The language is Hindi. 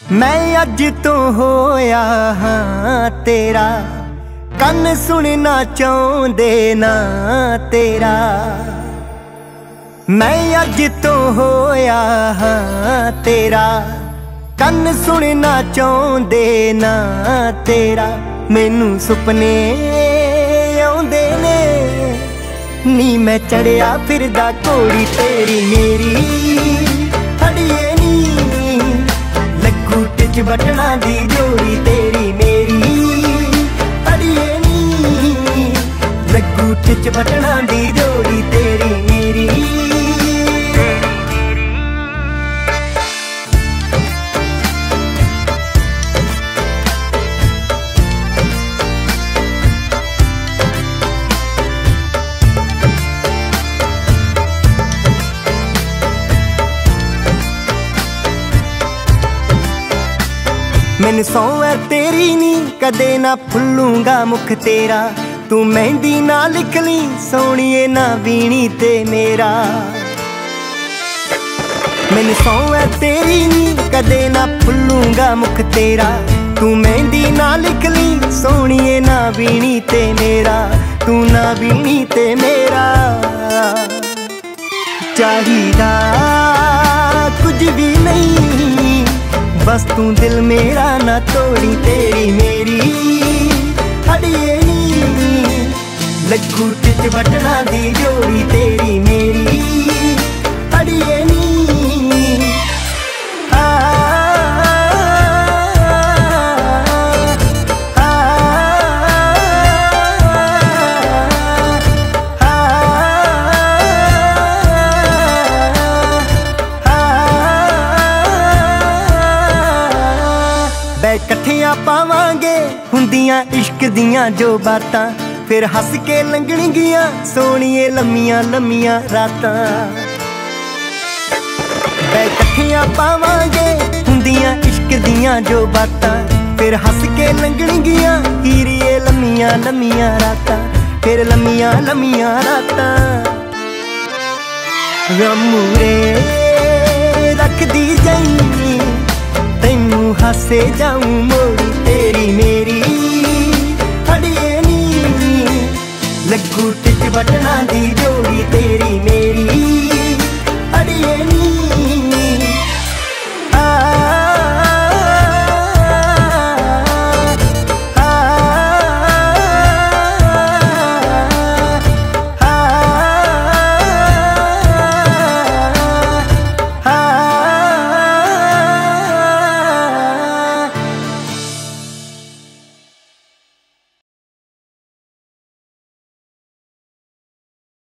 मैं अज तो होया हाँ तेरा, कन सुनना चाहते ना तेरा। मैं अज तो होया हाँ तेरा, कन सुनना चाहते ना तेरा। मैनू सुपने आउंदे ने नी, मैं चढ़िया फिरदा घोड़ी तेरी मेरी। अड़िए नी लगू टिच बटना दी जोड़ी तेरी मेरी। अड़िए नी लगू टिच बटना दी जोड़ी तेरी मेरी। मैनू सौ है तेरी नी, कदे ना भुल्लूंगा मुख तेरा। तू मेहंदी ना लिख ली सोहणिए ना बीनी ते मेरा। मैनू सौ है तेरी नी, कदे ना भुल्लूंगा मुख तेरा। तू मेहंदी ना लिख ली सोहणिए ना बीनी ते मेरा। तू ना बीनी ते मेरा। चाहिदा कुछ भी नहीं, बस तू दिल मेरा ना तोड़ी तेरी मेरी। अड़िए नी लगू टिच बटना दी जोड़ी तेरी मेरी। अड़िए नी बै कट्ठियां पावांगे हुंदियां इश्क दियां जो बातां। फिर हस के लंघणगियां सोहणिए लम्मियां लम्मियां रातां। बै कट्ठियां पावांगे हुंदियां इश्क दियां जो बातां। फिर हस के लंघणगियां हीरिए लम्मियां लम्मियां रातां। फिर लम्मियां लम्मियां रातां। गमूरे रख दी जाई, तैनू हासे जाऊं मोड़ी तेरी मेरी। अड़िए नी लगू टिच बटना दी जोड़ी तेरी।